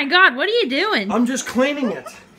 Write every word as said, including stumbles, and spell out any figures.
my god, what are you doing? I'm just cleaning it.